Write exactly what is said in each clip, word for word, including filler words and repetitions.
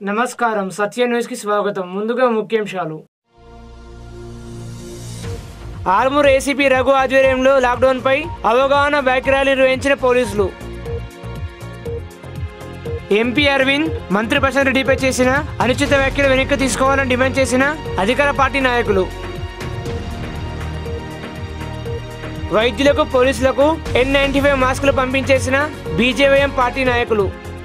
నమస్కారం సత్య న్యూస్ కి స్వాగతం. ముందుగా ముఖ్యాంశాలు. ఆర్మూర్ ఏసీపీ రఘు ఆధ్వర్యంలో లాక్డౌన్ పై అవగాహన బైక్ ర్యాలీ నిర్వహించిన పోలీసులు. ఎంపీ అరవింద్ మంత్రి ప్రశాంత్ రెడ్డిపై చేసిన అనుచిత వ్యాఖ్యలు వెనక్కి తీసుకోవాలని డిమాండ్ చేసిన అధికార పార్టీ నాయకులు. వైద్యులకు పోలీసులకు ఎన్ నైన్టీ ఫైవ్ మాస్కులు పంపించేసిన బీజేవైఎం పార్టీ నాయకులు.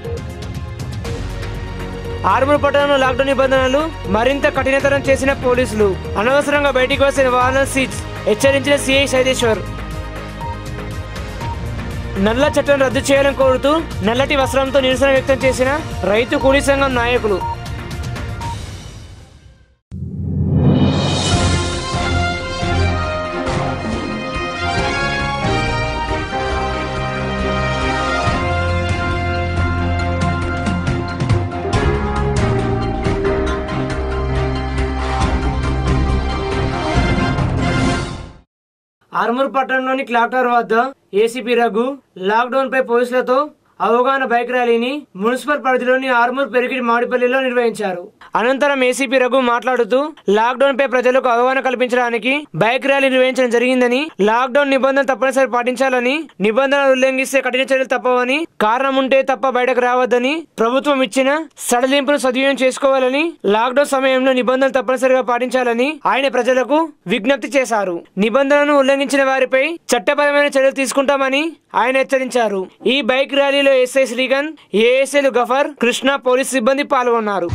ఆర్మూర్ పట్టణంలో లాక్డౌన్ నిబంధనలు మరింత కఠినతరం చేసిన పోలీసులు. అనవసరంగా బయటికి వచ్చిన వాహనం సీజ్ హెచ్చరించిన సీఐ సైదేశ్వర్. నల్ల చట్టం రద్దు చేయాలని కోరుతూ నల్లటి వస్త్రంతో నిరసన వ్యక్తం చేసిన రైతు కూలీ సంఘం నాయకులు. ఆర్మూర్ పట్టణంలోని క్లాక్ టవర్ వద్ద ఏసీపీ రఘు లాక్డౌన్ పై పోలీసులతో అవగాహన బైక్ ర్యాలీని మున్సిపల్ పరిధిలోని ఆర్మూర్ పెరిగిటి మామిడిపల్లిలో నిర్వహించారు. అనంతరం ఏసీపీ రఘు మాట్లాడుతూ లాక్డౌన్ పై ప్రజలకు అవగాహన కల్పించడానికి బైక్ ర్యాలీ నిర్వహించడం జరిగిందని, లాక్డౌన్ నిబంధనలు తప్పనిసరి పాటించాలని, నిబంధనలు ఉల్లంఘిస్తే కఠిన చర్యలు తప్పవని, కారణం ఉంటే తప్ప బయటకు రావద్దని, ప్రభుత్వం ఇచ్చిన సడలింపును సద్వినియోగం చేసుకోవాలని, లాక్డౌన్ సమయంలో నిబంధనలు తప్పనిసరిగా పాటించాలని ఆయన ప్రజలకు విజ్ఞప్తి చేశారు. నిబంధనలను ఉల్లంఘించిన వారిపై చట్టపరమైన చర్యలు తీసుకుంటామని ఆయన హెచ్చరించారు. ఈ బైక్ ర్యాలీలో ఎస్ఐ శ్రీకాంత్, ఏఎస్ఐలు గఫర్, కృష్ణ, పోలీసు సిబ్బంది పాల్గొన్నారు.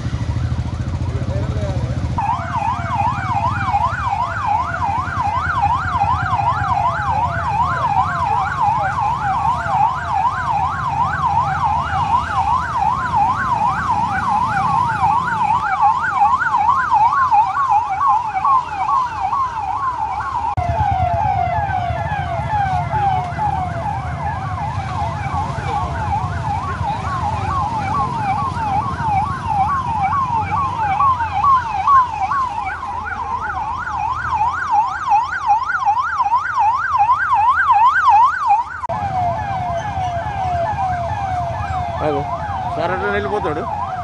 సార్ అట్లా వెళ్ళిపోతాడు.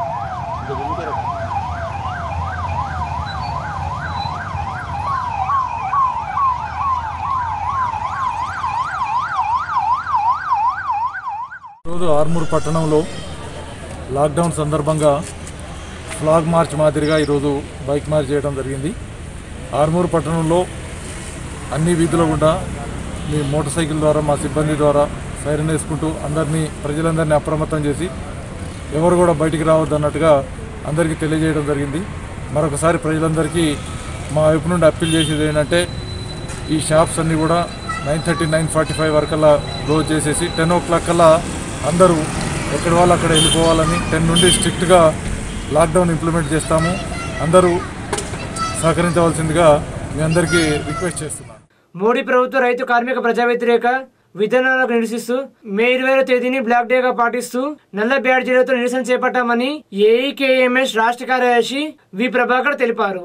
ఈరోజు ఆర్మూర్ పట్టణంలో లాక్డౌన్ సందర్భంగా ఫ్లాగ్ మార్చ్ మాదిరిగా ఈరోజు బైక్ మార్చ్ చేయడం జరిగింది. ఆర్మూర్ పట్టణంలో అన్ని వీధుల గుండా మీ మోటార్ సైకిల్ ద్వారా మా సిబ్బంది ద్వారా సైరన్ వేసుకుంటూ అందరినీ ప్రజలందరినీ అప్రమత్తం చేసి ఎవరు కూడా బయటికి రావద్దు అన్నట్టుగా అందరికీ తెలియజేయడం జరిగింది. మరొకసారి ప్రజలందరికీ మా వైపు నుండి అప్పీల్ చేసేది ఏంటంటే, ఈ షాప్స్ అన్నీ కూడా nine thirty nine forty five వరకల్లా క్లోజ్ చేసేసి టెన్ ఓ క్లాక్ కల్లా అందరూ ఎక్కడ వాళ్ళు అక్కడ వెళ్ళిపోవాలని, టెన్ నుండి స్ట్రిక్ట్గా లాక్డౌన్ ఇంప్లిమెంట్ చేస్తాము. అందరూ సహకరించవలసిందిగా మీ అందరికీ రిక్వెస్ట్ చేస్తున్నాను. మోడీ ప్రభుత్వ రైతు కార్మిక ప్రజా వ్యతిరేక విధానాలకు నిరసిస్తూ మే ఇరవై తేదీని బ్లాక్ డేగా పాటిస్తూ నల్ల బ్యాడ్జీలతో నిరసన చేపట్టామని ఏఐకేఎంఎస్ రాష్ట్ర కార్యదర్శి వి ప్రభాకర్ తెలిపారు.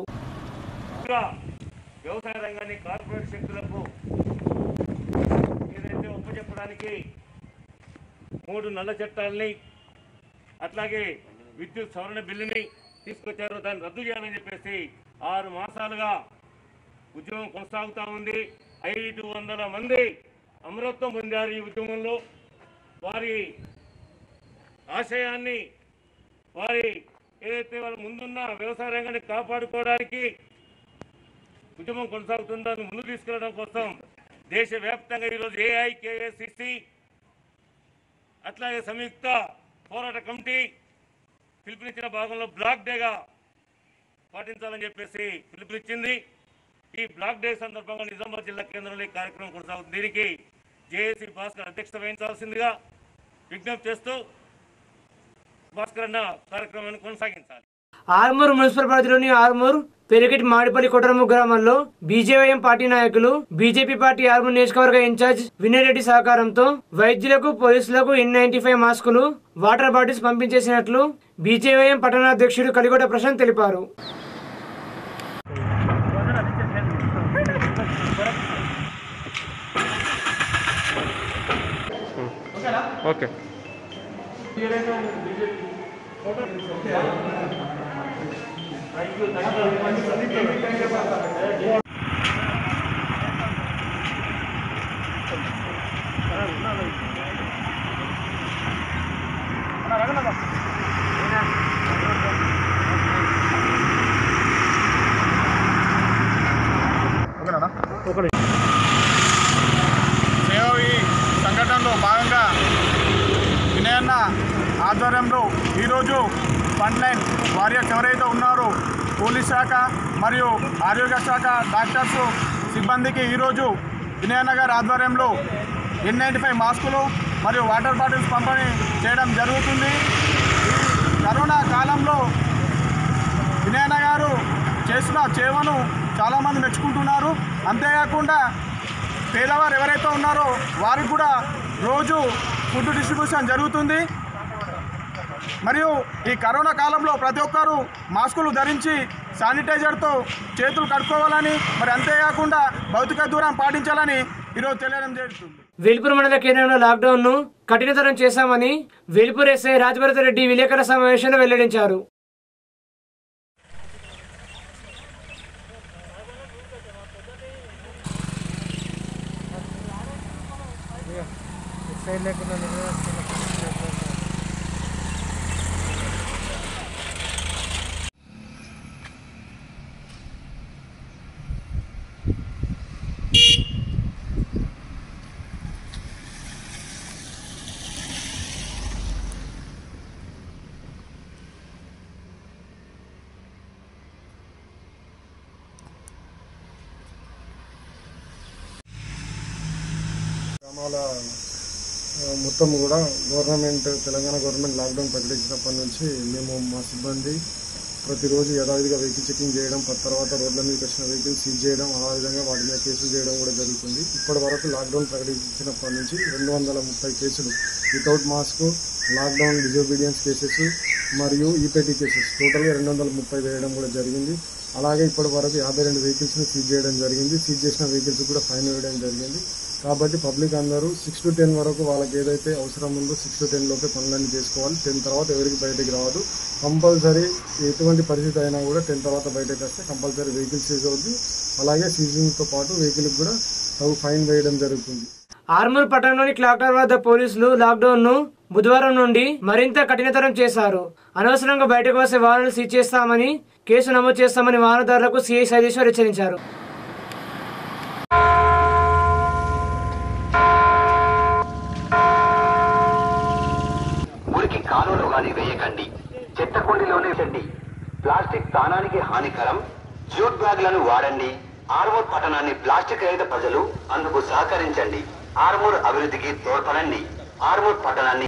వ్యవసాయ రంగాన్ని కార్పొరేట్ శక్తులకు ఏదైతే ఉపజెప్పడానికి మూడు నల్ల చట్టాలని, అట్లాగే విద్యుత్ సవరణ బిల్లుని తీసుకొచ్చారు. దాన్ని రద్దు చేయాలని చెప్పేసి ఆరు మాసాలుగా ఉద్యమం కొనసాగుతూ ఉంది. ఐదు వందల మంది అమరత్వం పొందారు ఈ ఉద్యమంలో. వారి ఆశయాన్ని, వారి ఏదైతే వాళ్ళ ముందున్న వ్యవసాయ రంగాన్ని కాపాడుకోవడానికి ఉద్యమం కొనసాగుతుందో ముందు తీసుకెళ్లడం కోసం దేశవ్యాప్తంగా ఈరోజు ఏఐకేఎస్సిసి అట్లాగే సంయుక్త పోరాట కమిటీ పిలుపునిచ్చిన భాగంలో బ్లాక్ డేగా పాటించాలని చెప్పేసి పిలుపునిచ్చింది. ఈ బ్లాక్ డే సందర్భంగా నిజామాబాద్ జిల్లా కేంద్రంలో ఈ కార్యక్రమం కొనసాగుతుంది. దీనికి జేఏసీ భాస్కర్ అధ్యక్షత వహించాల్సిందిగా విజ్ఞప్తి చేస్తూ భాస్కర్ అన్న కార్యక్రమాన్ని కొనసాగించాలి. ఆర్మూర్ మున్సిపల్ పరిధిలోని ఆర్మూర్ పెరిగిటి మామిడిపల్లి కొటరము గ్రామంలో బీజేవైఎం పార్టీ నాయకులు, బీజేపీ పార్టీ ఆర్మూర్ నియోజకవర్గ ఇన్ఛార్జ్ వినయ్ రెడ్డి సహకారంతో వైద్యులకు పోలీసులకు ఎన్ నైన్టీ ఫైవ్ మాస్కులు, వాటర్ బాటిల్స్ పంపించేసినట్లు బీజేవైఎం పట్టణాధ్యక్షుడు కలిగొట ప్రశాంత్ తెలిపారు. ఓకే. సేవీ సంఘటనలో భాగంగా వినయన్న ఆధ్వర్యంలో ఈరోజు ఫ్రంట్ లైన్ వారియర్స్ ఎవరైతే ఉన్నారో పోలీస్ శాఖ మరియు ఆరోగ్య శాఖ డాక్టర్స్ సిబ్బందికి ఈరోజు వినయన్న గారి ఆధ్వర్యంలో ఎన్ నైంటీ ఫైవ్ మాస్కులు మరియు వాటర్ బాటిల్స్ పంపిణీ చేయడం జరుగుతుంది. ఈ కరోనా కాలంలో వినయన్న గారు చేసిన సేవను చాలామంది మెచ్చుకుంటున్నారు. అంతేకాకుండా పేదవారు ఎవరైతే ఉన్నారో వారికి కూడా రోజు ఫుడ్ డిస్ట్రిబ్యూషన్ జరుగుతుంది. మరియు ఈ కరోనా కాలంలో ప్రతి ఒక్కరూ మాస్కులు ధరించి శానిటైజర్తో చేతులు కడుక్కోవాలని, మరి అంతేకాకుండా భౌతిక దూరం పాటించాలని ఈరోజు తెలియడం జరుగుతుంది. వేల్పూర్ మండల కేంద్రంలో లాక్డౌన్ ను కఠినతరం చేశామని వేల్పూర్ ఎస్ఐ రాజభరత్ రెడ్డి విలేకరుల సమావేశంలో వెల్లడించారు. గ్రామాల మొత్తం కూడా గవర్నమెంట్ తెలంగాణ గవర్నమెంట్ లాక్డౌన్ ప్రకటించినప్పటి నుంచి మేము మా సిబ్బంది ప్రతిరోజు యథావిధిగా వెహికల్ చెకింగ్ చేయడం, తర్వాత రోడ్ల మీదకి వచ్చిన వెహికల్ సీజ్ చేయడం, ఆ విధంగా వాటి మీద కేసులు చేయడం కూడా జరుగుతుంది. ఇప్పటి వరకు లాక్డౌన్ ప్రకటించినప్పటి నుంచి రెండు వందల ముప్పై కేసులు without mask, lockdown disobedience cases మరియు ఈపీటీ కేసెస్ టోటల్గా రెండు వందల ముప్పై వేయడం కూడా జరిగింది. అలాగే ఇప్పటి వరకు యాభై రెండు వెహికల్స్ని సీజ్ చేయడం జరిగింది. సీజ్ చేసిన వెహికల్స్ కూడా ఫైన్ వేయడం జరిగింది. కాబట్టి పబ్లిక్ అందరూ సిక్స్ టు టెన్ వరకు వాళ్ళకి ఏదైతే అవసరం ఉందో సిక్స్ టు టెన్ లోపే పనులన్నీ చేసుకోవాలి. టెన్ తర్వాత ఎవరికి బయటకు రావద్దు. కంపల్సరీ ఎటువంటి పరిస్థితి అయినా కూడా టెన్ తర్వాత బయటకు వస్తే కంపల్సరీ వెహికల్ సీజ్ అవుద్ది. అలాగే సీజింగ్తో పాటు వెహికల్కి కూడా తగు ఫైన్ వేయడం జరుగుతుంది. ఆర్మూర్ పట్టణంలోని క్లాక్టర్ వద్ద పోలీసులు లాక్డౌన్ ను బుధవారం నుండి మరింత కఠినతరం చేశారు. అనవసరంగా బయటకు వస్తే వాహనాలు సీజ్ చేస్తామని, కేసు నమోదు చేస్తామని వాహనదారులకు సిఐ సైదేశ్వర్ హెచ్చరించారు. మురికి కాలువలో గాని వేయకండి, చెత్త కుండీలోనే వేయండి. ప్లాస్టిక్ ప్రాణానికి హానికరం. జ్యూట్ బ్యాగ్లను వాడండి. ఆర్మూర్ పట్టణాన్ని ప్లాస్టిక్ రహిత ప్రజలు అందుకు సహకరించండి. ఆర్మూర్ అభివృద్ధికి తోడ్పడండి. ఆర్మూర్ పట్టణాన్ని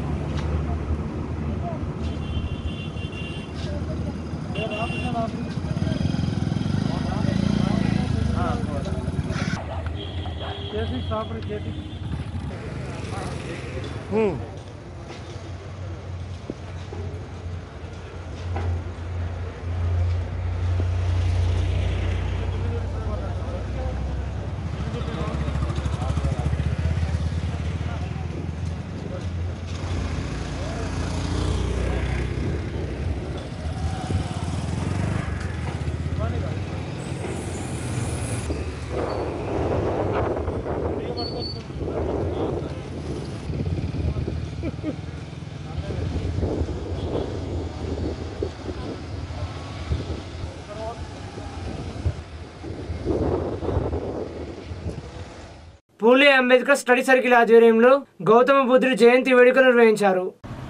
పూలే అంబేద్కర్ స్టడీ సర్కిల్ ఆధ్వర్యంలో గౌతమ బుద్ధుడి జయంతి వేడుకలు నిర్వహించారు.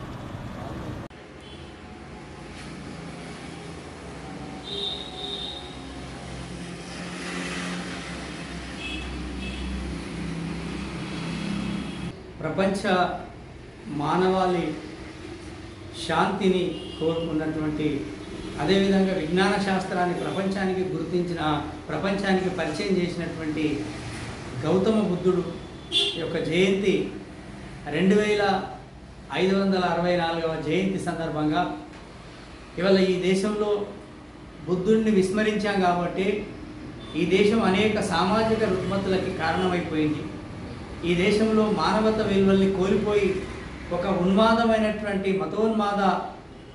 ప్రపంచ మానవాళి శాంతిని కోరుకున్నటువంటి, అదేవిధంగా విజ్ఞాన శాస్త్రాన్ని ప్రపంచానికి గుర్తించిన, ప్రపంచానికి పరిచయం చేసినటువంటి గౌతమ బుద్ధుడు యొక్క జయంతి రెండు వేల ఐదు వందల అరవై నాలుగవ జయంతి సందర్భంగా ఇవాళ ఈ దేశంలో బుద్ధుడిని విస్మరించాం కాబట్టి ఈ దేశం అనేక సామాజిక రుగ్మతులకి కారణమైపోయింది. ఈ దేశంలో మానవత విలువల్ని కోల్పోయి ఒక ఉన్మాదమైనటువంటి మతోన్మాద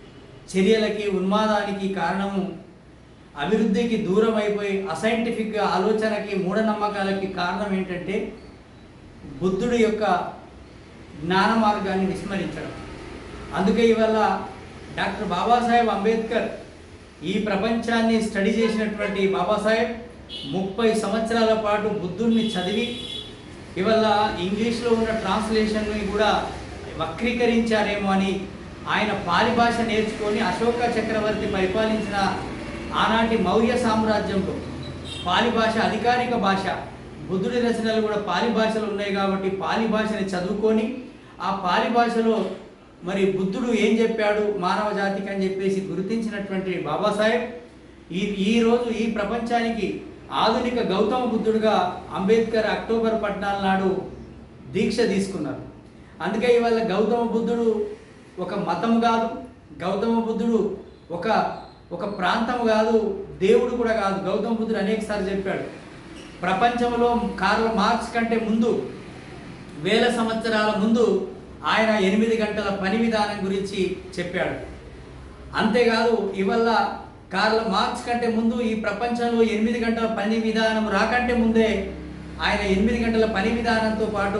చర్యలకి ఉన్మాదానికి కారణము, అభివృద్ధికి దూరం అయిపోయి అసైంటిఫిక్ ఆలోచనకి మూఢనమ్మకాలకి కారణం ఏంటంటే బుద్ధుడి యొక్క జ్ఞాన మార్గాన్ని విస్మరించడం. అందుకే ఇవాళ డాక్టర్ బాబాసాహెబ్ అంబేద్కర్ ఈ ప్రపంచాన్ని స్టడీ చేసినటువంటి బాబాసాహెబ్ ముప్పై సంవత్సరాల పాటు బుద్ధుడిని చదివి ఇవాళ ఇంగ్లీష్లో ఉన్న ట్రాన్స్లేషన్ని కూడా వక్రీకరించారేమో అని ఆయన పాలి భాష నేర్చుకొని అశోక చక్రవర్తి పరిపాలించిన ఆనాటి మౌర్య సామ్రాజ్యంలో పాలి భాష అధికారిక భాష, బుద్ధుడి రచనలు కూడా పాలి భాషలు ఉన్నాయి కాబట్టి పాలి భాషని చదువుకొని ఆ పాలి భాషలో మరి బుద్ధుడు ఏం చెప్పాడు మానవ జాతికి అని చెప్పేసి గుర్తించినటువంటి బాబాసాహెబ్ ఈ ఈరోజు ఈ ప్రపంచానికి ఆధునిక గౌతమ బుద్ధుడుగా అంబేద్కర్ అక్టోబర్ పద్నాలుగు నాడు దీక్ష తీసుకున్నారు. అందుకే ఇవాళ గౌతమ బుద్ధుడు ఒక మతం కాదు, గౌతమ బుద్ధుడు ఒక ఒక ప్రాంతం కాదు, దేవుడు కూడా కాదు. గౌతమ బుద్ధుడు అనేకసార్లు చెప్పాడు, ప్రపంచంలో కార్ల్ మార్క్స్ కంటే ముందు వేల సంవత్సరాల ముందు ఆయన ఎనిమిది గంటల పని విధానం గురించి చెప్పాడు. అంతేకాదు ఇవల్ల కార్ల్ మార్క్స్ కంటే ముందు ఈ ప్రపంచంలో ఎనిమిది గంటల పని విధానం రాకంటే ముందే ఆయన ఎనిమిది గంటల పని విధానంతో పాటు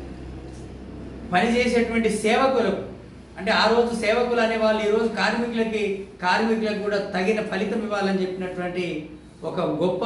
పనిచేసేటువంటి సేవకులకు, అంటే ఆ రోజు సేవకులు అనేవాళ్ళు ఈరోజు కార్మికులకి కార్మికులకు కూడా తగిన ఫలితం ఇవ్వాలని చెప్పినటువంటి ఒక గొప్ప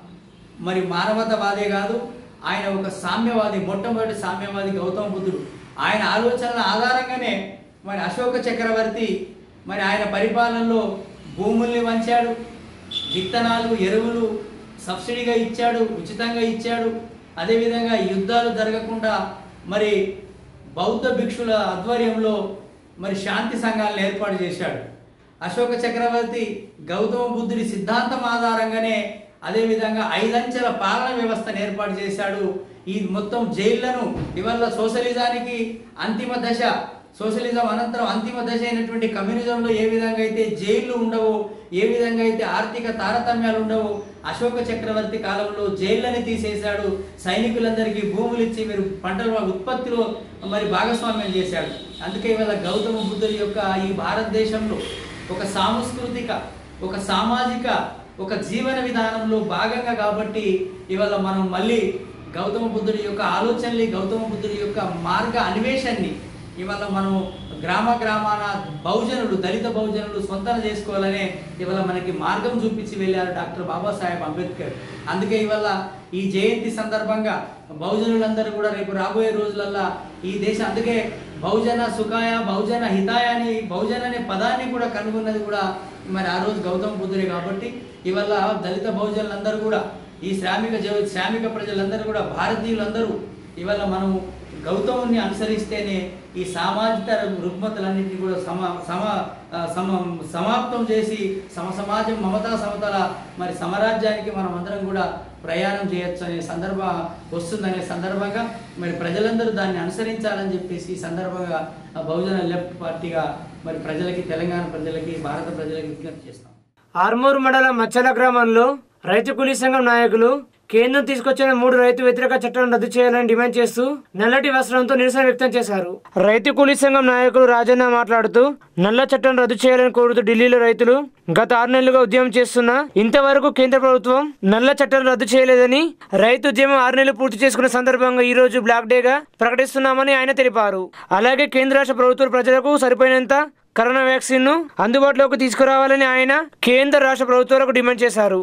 మరి మానవతావాదే కాదు, ఆయన ఒక సామ్యవాది, మొట్టమొదటి సామ్యవాది గౌతమ బుద్ధుడు. ఆయన ఆలోచనల ఆధారంగానే మరి అశోక చక్రవర్తి మరి ఆయన పరిపాలనలో భూముల్ని వంచాడు, విత్తనాలు ఎరువులు సబ్సిడీగా ఇచ్చాడు, ఉచితంగా ఇచ్చాడు. అదేవిధంగా యుద్ధాలు జరగకుండా మరి బౌద్ధ భిక్షుల ఆధ్వర్యంలో మరి శాంతి సంఘాలను ఏర్పాటు చేశాడు. అశోక చక్రవర్తి గౌతమ బుద్ధుడి సిద్ధాంతం ఆధారంగానే అదేవిధంగా ఐదంచెల పాలన వ్యవస్థను ఏర్పాటు చేశాడు. ఈ మొత్తం జైళ్లను ఇవాళ సోషలిజానికి అంతిమ దశ, సోషలిజం అనంతరం అంతిమ దశ అయినటువంటి కమ్యూనిజంలో ఏ విధంగా అయితే జైళ్లు ఉండవో, ఏ విధంగా అయితే ఆర్థిక తారతమ్యాలు ఉండవో, అశోక చక్రవర్తి కాలంలో జైళ్ళని తీసేశాడు. సైనికులందరికీ భూములు ఇచ్చి మీరు పంటల ఉత్పత్తిలో మరి భాగస్వామ్యం చేశాడు. అందుకే ఇవాళ గౌతమ బుద్ధుడి యొక్క ఈ భారతదేశంలో ఒక సాంస్కృతిక, ఒక సామాజిక, ఒక జీవన విధానంలో భాగంగా కాబట్టి ఇవాళ మనం మళ్ళీ గౌతమ బుద్ధుడి యొక్క ఆలోచనలు, గౌతమ బుద్ధుడి యొక్క మార్గ అన్వేషణని ఇవాళ మనం గ్రామ గ్రామాన బహుజనులు, దళిత బహుజనులు సొంతం చేసుకోవాలనే ఇవాళ మనకి మార్గం చూపించి వెళ్ళారు డాక్టర్ బాబాసాహెబ్ అంబేద్కర్. అందుకే ఇవాళ ఈ జయంతి సందర్భంగా బహుజనులందరూ కూడా రేపు రాబోయే రోజులల్లా ఈ దేశం, అందుకే బహుజన సుఖాయ బహుజన హితాయ అని బహుజన అనే పదాన్ని కూడా కనుగొన్నది కూడా మరి ఆ రోజు గౌతమ బుద్ధుడే. కాబట్టి ఇవాళ దళిత బహుజనులందరూ కూడా, ఈ శ్రామిక శ్రామిక ప్రజలందరూ కూడా, భారతీయులందరూ ఇవాళ మనం గౌతముని అనుసరిస్తేనే ఈ సామాజిక రుగ్మతలన్నింటినీ కూడా సమ సమ సమ సమాప్తం చేసి సమ సమాజం మమతా సమతల మరి సమరాజ్యానికి మనం అందరం కూడా ప్రయాణం చేయొచ్చు అనే సందర్భం వస్తుందనే సందర్భంగా మరి ప్రజలందరూ దాన్ని అనుసరించాలని చెప్పేసి ఈ సందర్భంగా బహుజన లెఫ్ట్ పార్టీగా మరి ప్రజలకి, తెలంగాణ ప్రజలకి, భారత ప్రజలకి విజ్ఞప్తి చేస్తాం. ఆర్మూర్ మండలం మచ్చల గ్రామంలో రైతు కూలీ సంఘం నాయకులు కేంద్రం తీసుకొచ్చిన మూడు రైతు వ్యతిరేక చట్టాలను రద్దు చేయాలని డిమాండ్ చేస్తూ నల్లటి వస్త్రంతో నిరసన వ్యక్తం చేశారు. రైతు కూలీ సంఘం నాయకులు రాజన్న మాట్లాడుతూ నల్ల చట్టాన్ని రద్దు చేయాలని కోరుతూ ఢిల్లీలో రైతులు గత ఆరు నెలలుగా ఉద్యమం చేస్తున్నా ఇంతవరకు కేంద్ర ప్రభుత్వం నల్ల చట్టాలను రద్దు చేయలేదని, రైతు ఉద్యమం ఆరు నెలలు పూర్తి చేసుకున్న సందర్భంగా ఈ రోజు బ్లాక్ డేగా ప్రకటిస్తున్నామని ఆయన తెలిపారు. అలాగే కేంద్ర రాష్ట్ర ప్రభుత్వాలు ప్రజలకు సరిపోయినంత కరోనా వ్యాక్సిన్ ను అందుబాటులోకి తీసుకురావాలని ఆయన కేంద్ర రాష్ట్ర ప్రభుత్వాలకు డిమాండ్ చేశారు.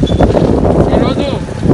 ఈరోజు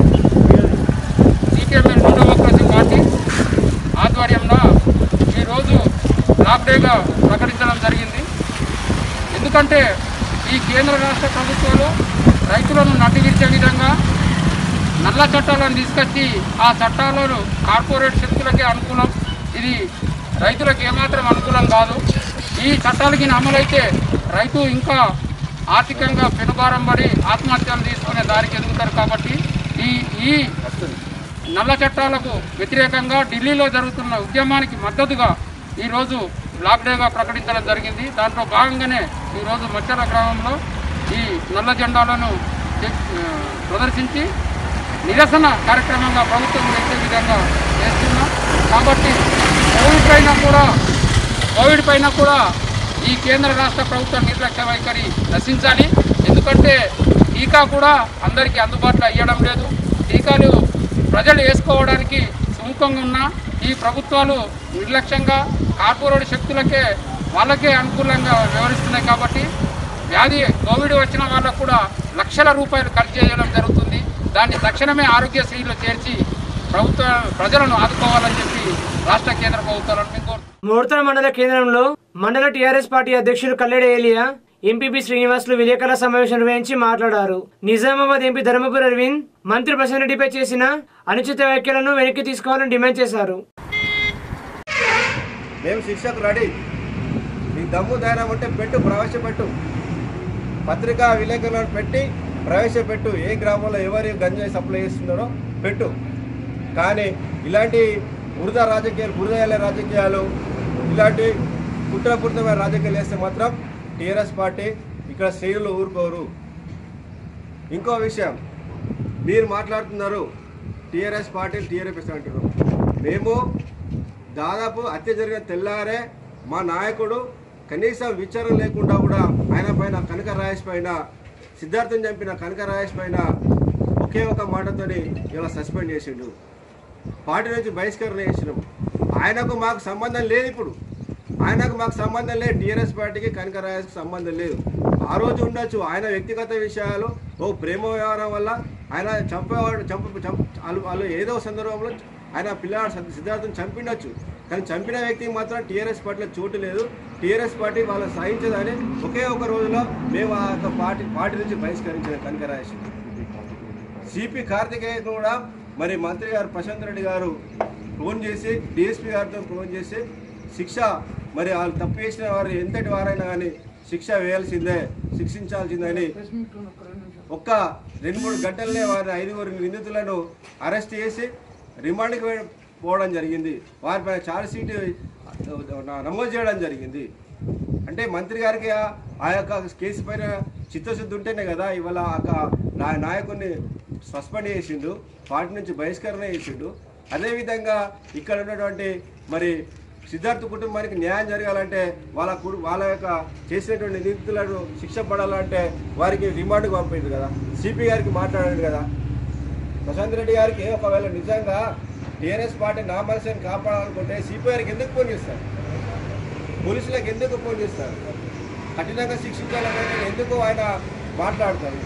సిపిఎంఎల్ డెమోక్రసీ పార్టీ ఆధ్వర్యంలో ఈరోజు బ్లాక్ డేగా ప్రకటించడం జరిగింది. ఎందుకంటే ఈ కేంద్ర రాష్ట్ర ప్రభుత్వాలు రైతులను నడ్డివిరిచే విధంగా నల్ల చట్టాలను తీసుకొచ్చి ఆ చట్టాలను కార్పొరేట్ శక్తులకే అనుకూలం, ఇది రైతులకు ఏమాత్రం అనుకూలం కాదు. ఈ చట్టాలకి అమలైతే రైతు ఇంకా ఆర్థికంగా పెనుభారం పడి ఆత్మహత్యలు తీసుకునే దారికి ఎదుగుతారు. కాబట్టి ఈ ఈ నల్ల చట్టాలకు వ్యతిరేకంగా ఢిల్లీలో జరుగుతున్న ఉద్యమానికి మద్దతుగా ఈరోజు బ్లాక్ డేగా ప్రకటించడం జరిగింది. దాంట్లో భాగంగానే ఈరోజు మచ్చల గ్రామంలో ఈ నల్ల జెండాలను ప్రదర్శించి నిరసన కార్యక్రమంగా ప్రభుత్వం చేసే విధంగా చేస్తున్నాం. కాబట్టి కోవిడ్ పైన కూడా కోవిడ్ పైన కూడా ఈ కేంద్ర రాష్ట్ర ప్రభుత్వ నిర్లక్ష్య వైఖరి నశించాలి. ఎందుకంటే టీకా కూడా అందరికీ అందుబాటులో అయ్యడం లేదు. టీకాలు ప్రజలు వేసుకోవడానికి సుముఖంగా ఉన్న ఈ ప్రభుత్వాలు నిర్లక్ష్యంగా కార్పొరేట్ శక్తులకే వాళ్ళకే అనుకూలంగా వ్యవహరిస్తున్నాయి. కాబట్టి వ్యాధి కోవిడ్ వచ్చిన వాళ్ళకు కూడా లక్షల రూపాయలు ఖర్చు చేయడం జరుగుతుంది. దాన్ని తక్షణమే ఆరోగ్యశ్రీలో చేర్చి ప్రభుత్వ ప్రజలను ఆదుకోవాలని చెప్పి రాష్ట్ర కేంద్ర ప్రభుత్వాలను మేము కోరుతున్నాం. మోర్తల మండల కేంద్రంలో మండల టీఆర్ఎస్ పార్టీ అధ్యక్షుడు కల్లెడ ఏలియా, ఎంపీపీ శ్రీనివాసులు విలేకరుల సమావేశం నిర్వహించి మాట్లాడారు. నిజామాబాద్ ఎంపీ ధర్మపురి అరవింద్ మంత్రి ప్రశాంత్ రెడ్డిపై చేసిన అనుచిత వ్యాఖ్యలను వెనక్కి తీసుకోవాలని డిమాండ్ చేశారు. మేము శిక్షకు రెడీ, నీ దమ్ము ధైర్యం ఉంటే పెట్టు, ప్రవేశపెట్టు, పత్రికా విలేకరులను పెట్టి ప్రవేశపెట్టు. ఏ గ్రామంలో ఎవరు గంజాయి సప్లై చేస్తున్నారో పెట్టు. కానీ ఇలాంటి బురద రాజకీయాలు, బురద రాజకీయాలు, ఇలాంటి కుట్రపూరితమైన రాజకీయాలు వేస్తే మాత్రం టీఆర్ఎస్ పార్టీ ఇక్కడ శ్రేణులు ఊరుకోరు. ఇంకో విషయం, మీరు మాట్లాడుతున్నారు టీఆర్ఎస్ పార్టీ టీఆర్ఎస్ అంటారు. మేము దాదాపు హత్య జరిగిన తెల్లారే మా నాయకుడు కనీసం విచారణ లేకుండా కూడా ఆయన పైన కనక రాయేష్ పైన, సిద్ధార్థం చంపిన కనక రాయేష్ పైన ఒకే ఒక మాటతో ఇలా సస్పెండ్ చేసిండు. పార్టీ నుంచి బహిష్కరణ చేసినాం. ఆయనకు మాకు సంబంధం లేదు. ఇప్పుడు ఆయనకు మాకు సంబంధం లేదు. టీఆర్ఎస్ పార్టీకి కనక రాయేష్కి సంబంధం లేదు. ఆ రోజు ఉండొచ్చు ఆయన వ్యక్తిగత విషయాలు, ఓ ప్రేమ వ్యవహారం వల్ల ఆయన చంపేవాడు చంప చంప వాళ్ళు ఏదో సందర్భంలో ఆయన పిల్లవాడు సిద్ధార్థం చంపిండొచ్చు. కానీ చంపిన వ్యక్తికి మాత్రం టీఆర్ఎస్ పార్టీలో చోటు లేదు. టీఆర్ఎస్ పార్టీ వాళ్ళని సహించదని ఒకే ఒక రోజులో మేము ఆ యొక్క పార్టీ పార్టీ నుంచి బహిష్కరించిన కనక రాయేష్. సిపి కార్తికేయ కూడా మరి మంత్రి గారు ప్రశాంత్ రెడ్డి గారు ఫోన్ చేసి డిఎస్పీ గారితో ఫోన్ చేసి శిక్ష, మరి వాళ్ళు తప్పు చేసిన వారు ఎంతటి వారైనా కానీ శిక్ష వేయాల్సిందే, శిక్షించాల్సిందని ఒక్క రెండు మూడు గంటలనే వారి ఐదుగురు నిందితులను అరెస్ట్ చేసి రిమాండ్కి పోవడం జరిగింది. వారిపైన ఛార్జ్ షీట్ నమోదు చేయడం జరిగింది. అంటే మంత్రి గారికి ఆ యొక్క కేసు పైన చిత్తశుద్ధి ఉంటేనే కదా ఇవాళ ఆ నాయకుడిని సస్పెండ్ చేసిండు, పార్టీ నుంచి బహిష్కరణ చేసిండు. అదేవిధంగా ఇక్కడ ఉన్నటువంటి మరి సిద్ధార్థ కుటుంబానికి న్యాయం జరగాలంటే వాళ్ళ వాళ్ళ యొక్క చేసినటువంటి నిందితులను శిక్ష పడాలంటే వారికి రిమాండ్కి పంపింది కదా, సిపి గారికి మాట్లాడాడు కదా. ప్రశాంత్ రెడ్డి గారికి ఒకవేళ నిజంగా టీఆర్ఎస్ పార్టీ నామర్శాన్ని కాపాడాలనుకుంటే సిపి గారికి ఎందుకు ఫోన్ చేస్తారు, పోలీసులకు ఎందుకు ఫోన్ చేస్తారు, కఠినంగా శిక్షించాలని ఎందుకు ఆయన మాట్లాడతారు?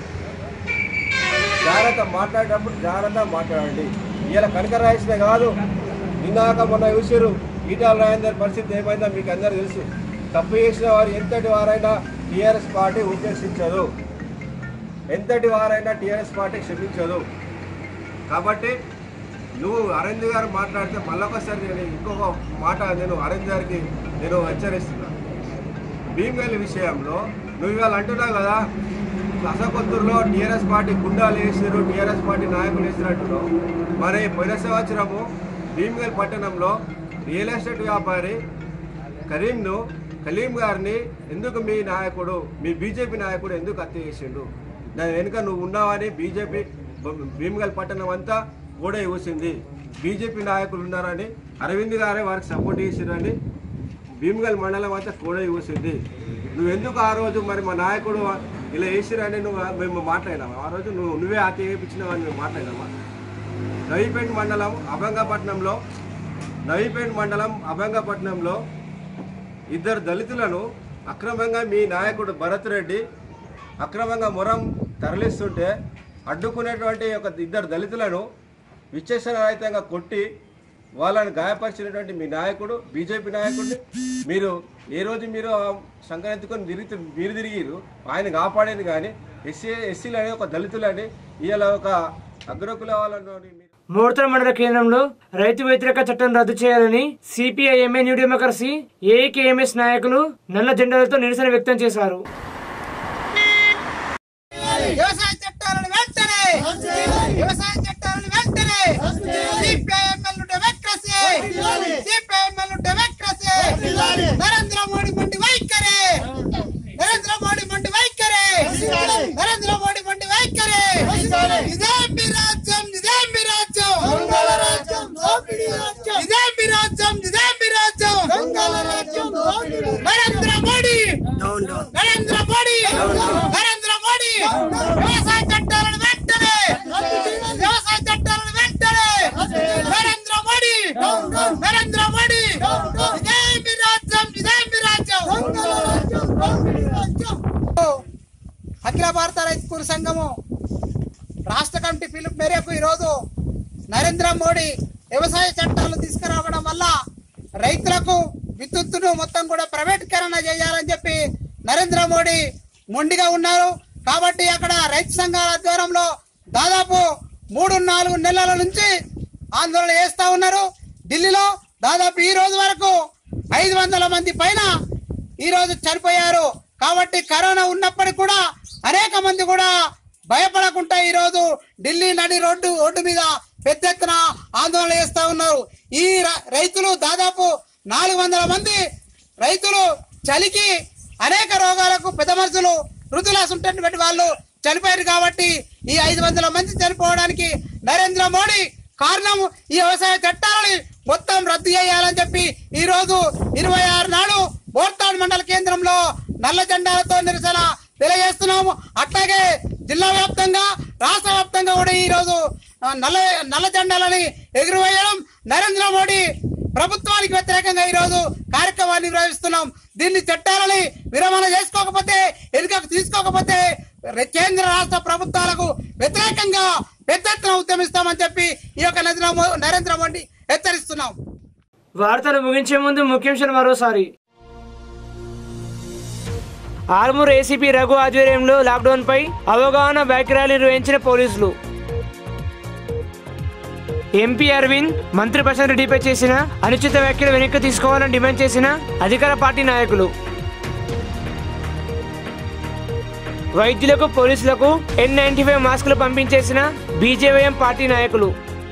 జాగ్రత్త మాట్లాడేటప్పుడు జాగ్రత్త మాట్లాడండి. ఇలా కనక రాయేష్నే కాదు, ఇందాక మొన్న చూసారు ఈటాల రాజేందర్ పరిస్థితి ఏమైందో మీకు అందరూ తెలుసు. తప్పు చేసిన వారు ఎంతటి వారైనా టీఆర్ఎస్ పార్టీ ఉపేక్షించదు, ఎంతటి వారైనా టీఆర్ఎస్ పార్టీ క్షమించదు. కాబట్టి నువ్వు అరవింద్ గారు మాట్లాడితే మళ్ళొకసారి నేను ఇంకొక మాట నేను అరవింద్ గారికి నేను హెచ్చరిస్తున్నా. భీమ్గల్ విషయంలో నువ్వు ఇవాళ అంటున్నావు కదా, అసకొత్తూరులో టీఆర్ఎస్ పార్టీ గుండాలు వేసారు, టీఆర్ఎస్ పార్టీ నాయకులు వేసినట్టున్నావు. మరి పోయిన సంవత్సరము భీమ్గల్ పట్టణంలో రియల్ ఎస్టేట్ వ్యాపారి కరీంను కలీం గారిని ఎందుకు మీ నాయకుడు, మీ బీజేపీ నాయకుడు ఎందుకు హత్య చేసిండు? దాని వెనుక నువ్వు ఉన్నావని బీజేపీ భీమ్గల్ పట్టణం అంతా కూడా చూసింది. బీజేపీ నాయకులు ఉన్నారని అరవింద్ గారే వారికి సపోర్ట్ చేసిరని భీమ్గల్ మండలం అంతా కూడా చూసింది. నువ్వు ఎందుకు ఆ రోజు మరి మా నాయకుడు ఇలా వేసిరని నువ్వు మేము మాట్లాడినామా? ఆ రోజు నువ్వు నువ్వే హత్య చేయించినావని మేము మాట్లాడినామా? నవీపేట మండలం అభంగపట్నంలో నవీపేట మండలం అభంగపట్నంలో ఇద్దరు దళితులను అక్రమంగా మీ నాయకుడు భరత్ రెడ్డి అక్రమంగా మొరం తరలిస్తుంటే అడ్డుకునేటువంటి ఒక ఇద్దరు దళితులను విచక్షణారహితంగా కొట్టి వాళ్ళని గాయపరిచినటువంటి మీ నాయకుడు బీజేపీ నాయకుడిని మీరు ఏ రోజు మీరు సంక్రాంతికొని తిరిగి మీరు తిరిగిరు ఆయన కాపాడేది కానీ ఎస్సీ ఎస్సీలని ఒక దళితులని ఇవాళ ఒక అగ్రకుల వాళ్ళని. మోర్తల మండల కేంద్రంలో రైతు వ్యతిరేక చట్టం రద్దు చేయాలని సిపిఐఎంఏ న్యూ డెమోక్రసీ ఏఐకేఎంఎస్ నాయకులు నల్ల జెండాలతో నిరసన వ్యక్తం చేశారు. వ్యవసాయ చట్టాలను వెంటనే వ్యవసాయ చట్టాలను వెంటనే CPIML democracy CPIML democracy Narendra Modi మండి వైఖరి నరేంద్ర మోడీ మండి వైఖరి నరేంద్ర మోడీ మండి వైఖరి ఇదే మీ రాజ్యం ఇదే మీ రాజ్యం దొంగల రాజ్యం దోపిడీ రాజ్యం ఇదే మీ రాజ్యం ఇదే మీ రాజ్యం దొంగల రాజ్యం దోపిడీ నరేంద్ర మోడీ రైతు సంఘము రాష్ట్ర కమిటీ పిలుపు మేరకు ఈరోజు నరేంద్ర మోడీ వ్యవసాయ చట్టాలు తీసుకురావడం వల్ల రైతులకు విద్యుత్తును మొత్తం కూడా ప్రైవేటీకరణ చేయాలని చెప్పి నరేంద్ర మోడీ మొండిగా ఉన్నారు. కాబట్టి అక్కడ రైతు సంఘాల ఆధ్వర్యంలో దాదాపు మూడు నాలుగు నెలల నుంచి ఆందోళన చేస్తూ ఉన్నారు. ఢిల్లీలో దాదాపు ఈ రోజు వరకు ఐదు వందల మంది పైన ఈ రోజు చనిపోయారు. కాబట్టి కరోనా ఉన్నప్పటికీ కూడా అనేక మంది కూడా భయపడకుండా ఈ రోజు ఢిల్లీ నడి రోడ్డు రోడ్డు మీద పెద్ద ఎత్తున ఆందోళన చేస్తూ ఉన్నారు. ఈ రైతులు దాదాపు నాలుగు వందల మంది రైతులు చలికి అనేక రోగాలకు పెద్ద మనుషులు ఋతులాస్ ఉంటున్నటువంటి వాళ్ళు చనిపోయారు. కాబట్టి ఈ ఐదు వందల మంది చనిపోవడానికి నరేంద్ర మోడీ కారణం ఈ వ్యవసాయ చట్టాలని మొత్తం రద్దు చేయాలని చెప్పి ఈ రోజు ఇరవై ఆరు నాడు బోర్తాడ్ మండల కేంద్రంలో నల్ల జెండాలతో నిరసన తెలియజేస్తున్నాము. అట్లాగే జిల్లా వ్యాప్తంగా రాష్ట్ర వ్యాప్తంగా కూడా ఈ రోజు నల్ల నల్ల జెండాలని ఎగురవేయడం నరేంద్ర మోడీ ప్రభుత్వానికి వ్యతిరేకంగా ఈ రోజు కార్యక్రమాన్ని నిర్వహిస్తున్నాం. దీన్ని చట్టాలని విరమణ చేసుకోకపోతే వెనుకకు తీసుకోకపోతే కేంద్ర రాష్ట్ర ప్రభుత్వాలకు వ్యతిరేకంగా పెద్ద ఎత్తున ఉద్యమిస్తామని చెప్పి ఈ యొక్క నరేంద్ర మోడీ హెచ్చరిస్తున్నాం. వార్తలు ముగించే ముందు ముఖ్యాంశాలు మరోసారి. ఆర్మూర్ ఏసీపీ రఘు ఆధ్వర్యంలో లాక్డౌన్ పై అవగాహన బైక్ ర్యాలీ నిర్వహించిన పోలీసులు. ఎంపీ అరవింద్ మంత్రి ప్రశాంత్ రెడ్డిపై చేసిన అనుచిత వ్యాఖ్యలు వెనక్కి తీసుకోవాలని డిమాండ్ చేసిన అధికార పార్టీ నాయకులు. వైద్యులకు పోలీసులకు ఎన్ నైన్టీ ఫైవ్ మాస్కులు పంపించేసిన బీజేవైఎం పార్టీ నాయకులు.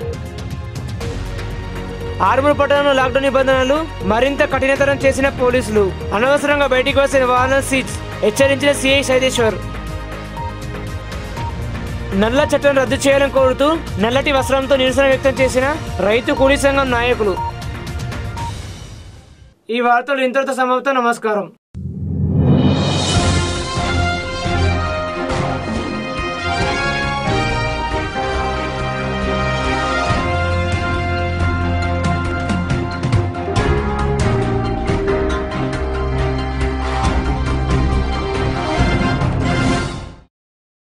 ఆర్మూర్ పట్టణంలో లాక్డౌన్ నిబంధనలు మరింత కఠినతరం చేసిన పోలీసులు. అనవసరంగా బయటికి వచ్చిన వాహనం సీట్స్ హెచ్చరించిన సిఐ సైదేశ్వర్. నల్ల చట్టం రద్దు చేయాలని కోరుతూ నల్లటి వస్త్రంతో నిరసన వ్యక్తం చేసిన రైతు కూలీ సంఘం నాయకులు. ఈ వార్తలు ఇంతటితో సమాప్తం. నమస్కారం.